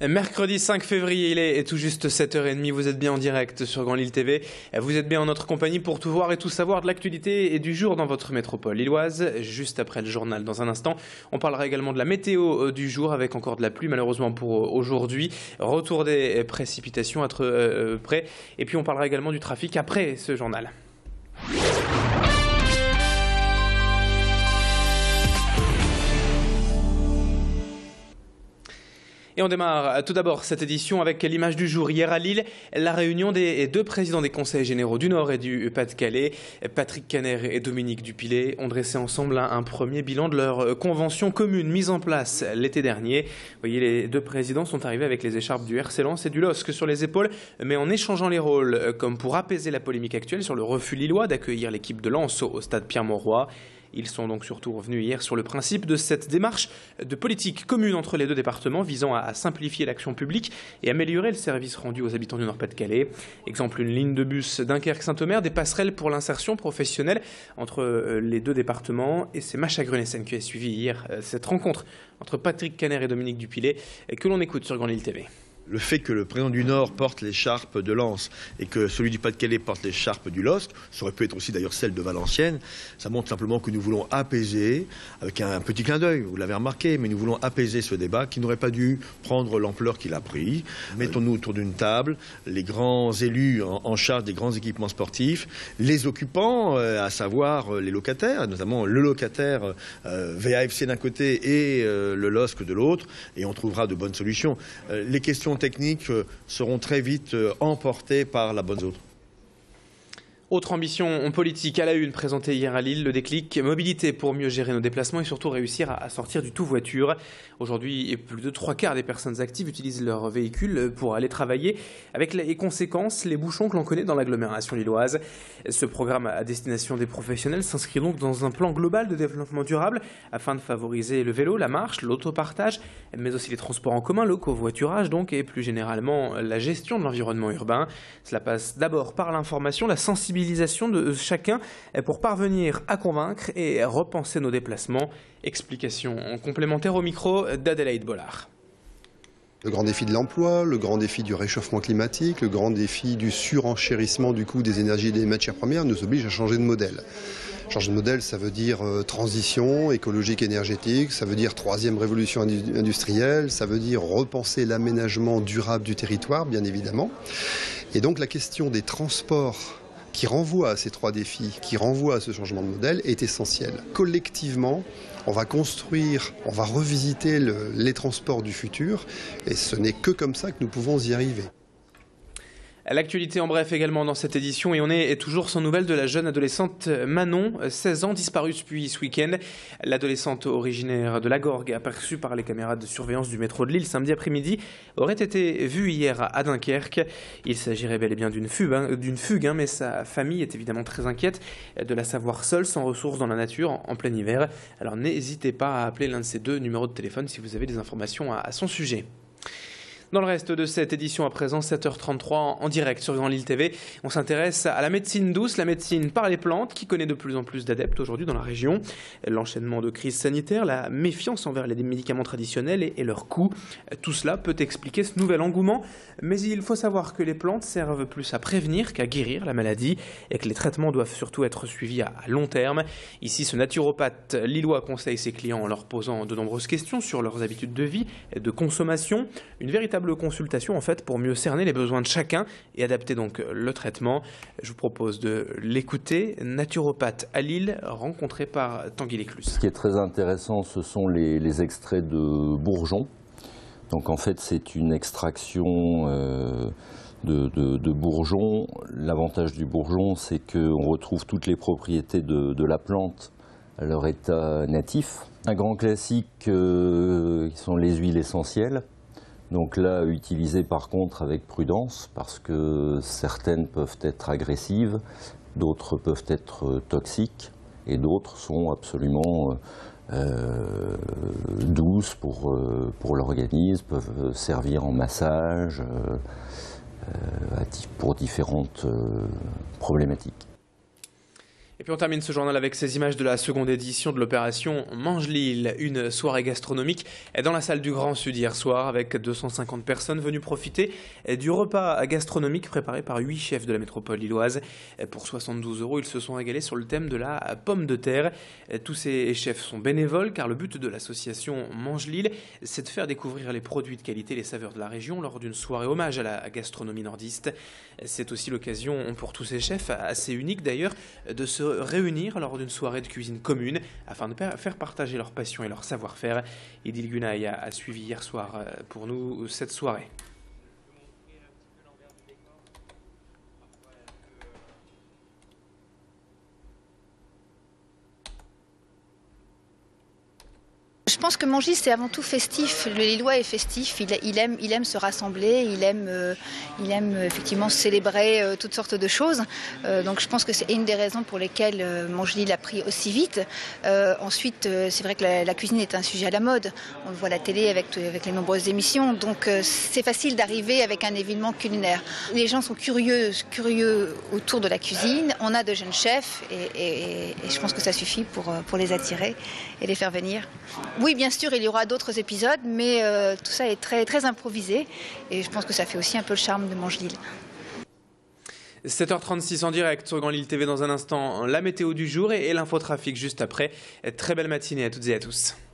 Mercredi 5 février, il est tout juste 7h30, vous êtes bien en direct sur Grand Lille TV. Vous êtes bien en notre compagnie pour tout voir et tout savoir de l'actualité et du jour dans votre métropole lilloise. Juste après le journal, dans un instant, on parlera également de la météo du jour avec encore de la pluie, malheureusement pour aujourd'hui. Retour des précipitations à être près. Et puis on parlera également du trafic après ce journal. Et on démarre tout d'abord cette édition avec l'image du jour. Hier à Lille, la réunion des deux présidents des conseils généraux du Nord et du Pas-de-Calais, Patrick Caner et Dominique Dupilet, ont dressé ensemble un premier bilan de leur convention commune mise en place l'été dernier. Vous voyez, les deux présidents sont arrivés avec les écharpes du RC Lens et du LOSC sur les épaules, mais en échangeant les rôles, comme pour apaiser la polémique actuelle sur le refus lillois d'accueillir l'équipe de Lens au stade Pierre-Mauroy. Ils sont donc surtout revenus hier sur le principe de cette démarche de politique commune entre les deux départements visant à simplifier l'action publique et améliorer le service rendu aux habitants du Nord-Pas-de-Calais. Exemple, une ligne de bus Dunkerque-Saint-Omer, des passerelles pour l'insertion professionnelle entre les deux départements. Et c'est Macha Grunessen qui a suivi hier cette rencontre entre Patrick Caner et Dominique Dupilet que l'on écoute sur Grand Lille TV. Le fait que le président du Nord porte l'écharpe de Lens et que celui du Pas-de-Calais porte l'écharpe du LOSC, ça aurait pu être aussi d'ailleurs celle de Valenciennes, ça montre simplement que nous voulons apaiser, avec un petit clin d'œil, vous l'avez remarqué, mais nous voulons apaiser ce débat qui n'aurait pas dû prendre l'ampleur qu'il a pris. Mettons-nous autour d'une table, les grands élus en charge des grands équipements sportifs, les occupants, à savoir les locataires, notamment le locataire VAFC d'un côté et le LOSC de l'autre, et on trouvera de bonnes solutions. Les questions techniques seront très vite emportées par la bonne autre. Autre ambition politique à la une présentée hier à Lille, le déclic mobilité pour mieux gérer nos déplacements et surtout réussir à sortir du tout voiture. Aujourd'hui, plus de 3/4 des personnes actives utilisent leur véhicule pour aller travailler avec les conséquences, les bouchons que l'on connaît dans l'agglomération lilloise. Ce programme à destination des professionnels s'inscrit donc dans un plan global de développement durable afin de favoriser le vélo, la marche, l'autopartage, mais aussi les transports en commun, le covoiturage donc et plus généralement la gestion de l'environnement urbain. Cela passe d'abord par l'information, la sensibilisation de chacun pour parvenir à convaincre et repenser nos déplacements. Explication complémentaire au micro d'Adélaïde Bollard. Le grand défi de l'emploi, le grand défi du réchauffement climatique, le grand défi du surenchérissement du coût des énergies et des matières premières nous oblige à changer de modèle. Changer de modèle, ça veut dire transition écologique énergétique, ça veut dire troisième révolution industrielle, ça veut dire repenser l'aménagement durable du territoire, bien évidemment. Et donc la question des transports qui renvoie à ces trois défis, qui renvoie à ce changement de modèle, est essentielle. Collectivement, on va construire, on va revisiter les transports du futur, et ce n'est que comme ça que nous pouvons y arriver. L'actualité en bref également dans cette édition et on est toujours sans nouvelles de la jeune adolescente Manon, 16 ans, disparue depuis ce week-end. L'adolescente originaire de la Gorgue, aperçue par les caméras de surveillance du métro de Lille samedi après-midi, aurait été vue hier à Dunkerque. Il s'agirait bel et bien d'une fugue, mais sa famille est évidemment très inquiète de la savoir seule, sans ressources dans la nature, en plein hiver. Alors n'hésitez pas à appeler l'un de ces deux numéros de téléphone si vous avez des informations à son sujet. Dans le reste de cette édition à présent, 7h33 en direct sur Grand Lille TV, on s'intéresse à la médecine douce, la médecine par les plantes qui connaît de plus en plus d'adeptes aujourd'hui dans la région. L'enchaînement de crises sanitaires, la méfiance envers les médicaments traditionnels et leur coût, tout cela peut expliquer ce nouvel engouement. Mais il faut savoir que les plantes servent plus à prévenir qu'à guérir la maladie et que les traitements doivent surtout être suivis à long terme. Ici, ce naturopathe lillois conseille ses clients en leur posant de nombreuses questions sur leurs habitudes de vie et de consommation. Une véritable consultation en fait pour mieux cerner les besoins de chacun et adapter donc le traitement. Je vous propose de l'écouter. Naturopathe à Lille, rencontré par Tanguy Léclus. Ce qui est très intéressant, ce sont les extraits de bourgeons. Donc en fait, c'est une extraction de bourgeons. L'avantage du bourgeon, c'est qu'on retrouve toutes les propriétés de la plante à leur état natif. Un grand classique qui sont les huiles essentielles. Donc là, utilisées par contre avec prudence, parce que certaines peuvent être agressives, d'autres peuvent être toxiques, et d'autres sont absolument douces pour l'organisme, peuvent servir en massage pour différentes problématiques. Et puis on termine ce journal avec ces images de la seconde édition de l'opération Mange Lille, une soirée gastronomique dans la salle du Grand Sud hier soir avec 250 personnes venues profiter du repas gastronomique préparé par 8 chefs de la métropole lilloise. Pour 72 €, ils se sont régalés sur le thème de la pomme de terre. Tous ces chefs sont bénévoles car le but de l'association Mange Lille, c'est de faire découvrir les produits de qualité, les saveurs de la région lors d'une soirée hommage à la gastronomie nordiste. C'est aussi l'occasion pour tous ces chefs, assez unique d'ailleurs, de se réunir lors d'une soirée de cuisine commune afin de faire partager leur passion et leur savoir-faire. Idil Gunay a suivi hier soir pour nous cette soirée. Je pense que Mange Lille, c'est avant tout festif. Le Lillois est festif, il aime se rassembler, il aime effectivement célébrer toutes sortes de choses. Donc je pense que c'est une des raisons pour lesquelles Mange Lille a pris aussi vite. Ensuite, c'est vrai que la cuisine est un sujet à la mode. On le voit à la télé avec les nombreuses émissions. Donc c'est facile d'arriver avec un événement culinaire. Les gens sont curieux autour de la cuisine. On a de jeunes chefs et je pense que ça suffit pour les attirer et les faire venir. Oui, bien sûr, il y aura d'autres épisodes, mais tout ça est très, très improvisé et je pense que ça fait aussi un peu le charme de Mange Lille. 7h36 en direct sur Grand Lille TV dans un instant, la météo du jour et l'infotrafic juste après. Très belle matinée à toutes et à tous.